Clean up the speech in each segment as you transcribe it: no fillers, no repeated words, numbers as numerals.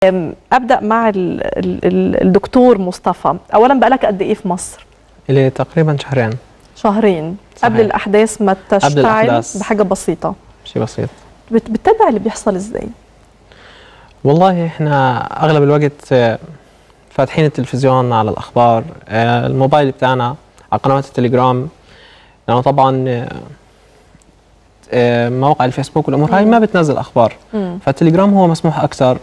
أبدأ مع الدكتور مصطفى. أولا بقالك قد إيه في مصر؟ إلي تقريبا شهرين. صحيح. قبل الأحداث ما تشتعل بحاجة بسيطة. شيء بسيط. بتتابع اللي بيحصل إزاي؟ والله إحنا أغلب الوقت فاتحين التلفزيون على الأخبار، الموبايل بتاعنا على قنوات التليجرام، لأنه طبعا مواقع الفيسبوك والأمور هاي ما بتنزل أخبار، فالتليجرام هو مسموح أكثر.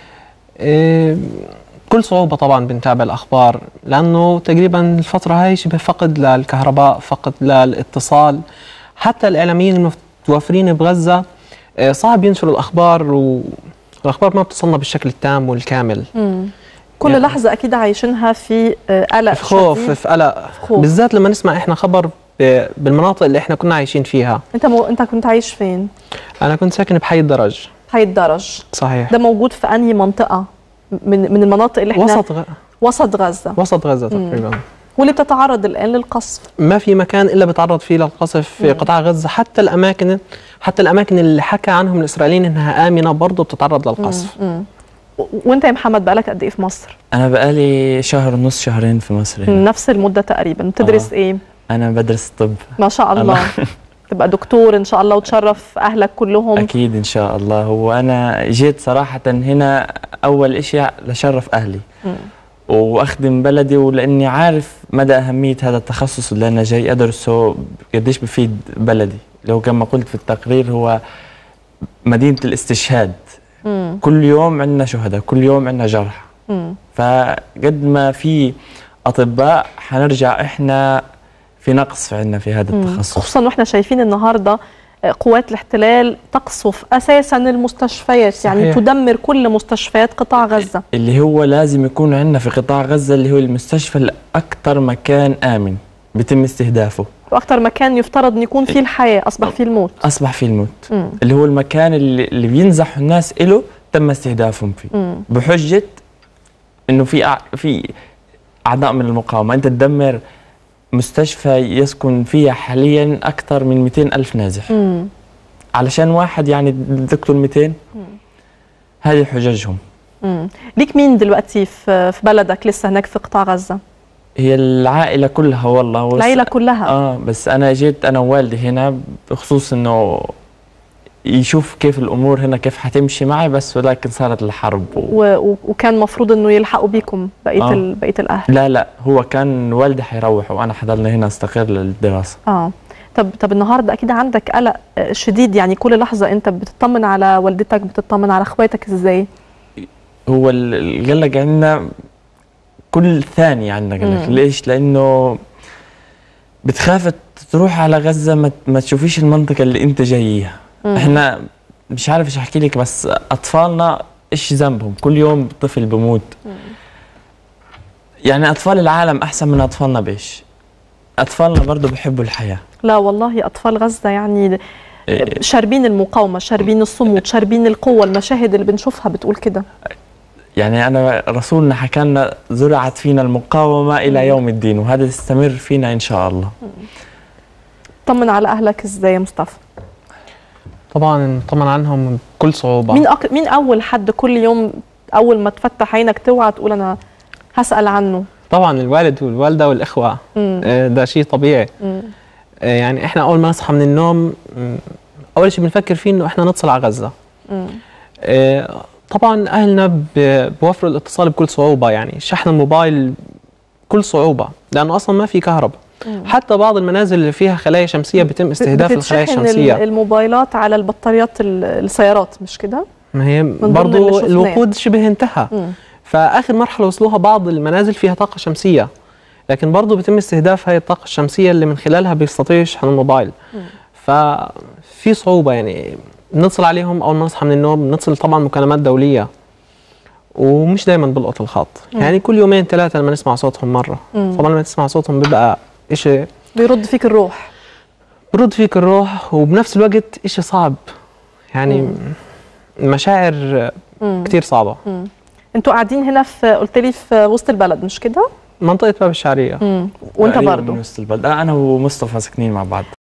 بكل صعوبة طبعا بنتابع الأخبار، لأنه تقريبا الفترة هاي شبه فقد للكهرباء، فقد للاتصال. حتى الإعلاميين المتوفرين بغزة صعب ينشروا الأخبار، والأخبار ما بتصلنا بالشكل التام والكامل. كل يعني لحظة أكيد عايشينها في قلق، في خوف، في قلق، بالذات لما نسمع إحنا خبر بالمناطق اللي إحنا كنا عايشين فيها. أنت كنت عايش فين؟ أنا كنت ساكن بحي الدرج. حي الدرج. صحيح. ده موجود في أنهي منطقة من المناطق اللي إحنا وسط غزة. وسط غزة تقريبا. واللي بتتعرض الآن للقصف. ما في مكان إلا بتعرض فيه للقصف في قطاع غزة، حتى الأماكن اللي حكى عنهم الإسرائيليين إنها آمنة برضه بتتعرض للقصف. وانت يا محمد بقالك قد ايه في مصر؟ انا بقالي شهر ونص، شهرين في مصر هنا. نفس المده تقريبا. بتدرس ايه؟ انا بدرس طب. ما شاء الله. تبقى دكتور ان شاء الله وتشرف اهلك كلهم. اكيد ان شاء الله. هو انا جيت صراحه هنا اول اشي لشرف اهلي واخدم بلدي، ولاني عارف مدى اهميه هذا التخصص اللي انا جاي ادرسه قديش بفيد بلدي. لو كما قلت في التقرير هو مدينه الاستشهاد. كل يوم عندنا شهداء، كل يوم عندنا جرح. فقد ما في أطباء حنرجع إحنا في نقص عندنا في هذا التخصص. خصوصا وإحنا شايفين النهاردة قوات الاحتلال تقصف أساسا المستشفيات. صحيح. يعني تدمر كل مستشفيات قطاع غزة، اللي هو لازم يكون عندنا في قطاع غزة، اللي هو المستشفى الأكثر مكان آمن بيتم استهدافه، واكثر مكان يفترض ان يكون فيه الحياه اصبح فيه الموت. اصبح فيه الموت. اللي هو المكان اللي بينزح الناس له تم استهدافهم فيه بحجه انه في اعضاء من المقاومه. انت تدمر مستشفى يسكن فيها حاليا اكثر من 200,000 نازح علشان واحد يعني تقتل 200. هذه حججهم. ليك مين دلوقتي في بلدك لسه هناك في قطاع غزه؟ هي العائلة كلها والله. العائلة كلها؟ بس أنا جيت أنا ووالدي هنا بخصوص إنه يشوف كيف الأمور هنا كيف حتمشي معي، بس ولكن صارت الحرب وكان مفروض إنه يلحقوا بيكم بقية الأهل. لا هو كان والدي حيروح وأنا حضلنا هنا استقر للدراسة. طب النهارده أكيد عندك قلق شديد، يعني كل لحظة أنت بتطمن على والدتك، بتطمن على إخواتك إزاي؟ هو القلق عندنا كل ثانية عندنا قلق. ليش؟ لأنه بتخاف تروح على غزة ما تشوفيش المنطقة اللي أنت جاييها. إحنا مش عارف إيش أحكي لك، بس أطفالنا إيش ذنبهم؟ كل يوم طفل بموت. يعني أطفال العالم أحسن من أطفالنا بإيش؟ أطفالنا برضو بيحبوا الحياة. لا والله أطفال غزة يعني شاربين المقاومة، شاربين الصمود، شاربين القوة. المشاهد اللي بنشوفها بتقول كده. يعني أنا رسولنا حكى لنا زرعت فينا المقاومة إلى يوم الدين، وهذا تستمر فينا إن شاء الله. طمن على أهلك إزاي يا مصطفى؟ طبعا طمن عنهم بكل صعوبة. مين أول حد كل يوم أول ما تفتح عينك توعى تقول أنا هسأل عنه؟ طبعا الوالد والوالدة والإخوة. ده شيء طبيعي. يعني إحنا أول ما نصحى من النوم أول شيء بنفكر فيه إنه إحنا نتصل على غزة. طبعا اهلنا بوفروا الاتصال بكل صعوبه، يعني شحن الموبايل بكل صعوبه لانه اصلا ما في كهرباء. حتى بعض المنازل اللي فيها خلايا شمسيه بيتم استهداف الخلايا الشمسيه. الموبايلات على البطاريات السيارات مش كده؟ ما هي برضه الوقود شبه انتهى. فاخر مرحله وصلوها بعض المنازل فيها طاقه شمسيه، لكن برضه بيتم استهداف هاي الطاقه الشمسيه اللي من خلالها بيستطيع يشحن الموبايل. ففي صعوبه يعني. بنتصل عليهم اول ما نصحى من النوم، بنتصل طبعا مكالمات دوليه ومش دايما بلقط الخط. يعني كل يومين ثلاثه لما نسمع صوتهم مره. طبعا لما تسمع صوتهم بيبقى شيء بيرد فيك الروح. بيرد فيك الروح، وبنفس الوقت شيء صعب. يعني مشاعر كثير صعبه. انتوا قاعدين هنا قلت لي في وسط البلد مش كده؟ منطقه باب الشعريه. وانت برضه؟ من وسط البلد. انا ومصطفى ساكنين مع بعض.